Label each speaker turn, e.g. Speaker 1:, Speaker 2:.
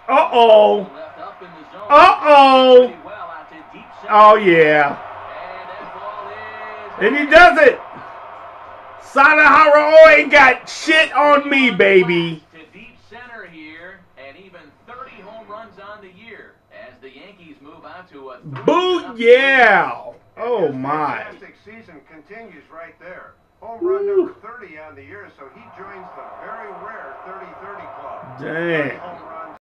Speaker 1: Uh-oh. Uh-oh. Oh, yeah. And he does it. Sadaharu ain't got shit on me, baby.
Speaker 2: To deep center here, and even 30 home runs on the year as the Yankees move on to a
Speaker 1: Boo, yeah. Oh, my.
Speaker 3: Fantastic season continues right there. Home run number 30 on the year, so he joins the very rare 30-30 club.
Speaker 1: Damn.
Speaker 3: 30 home runs.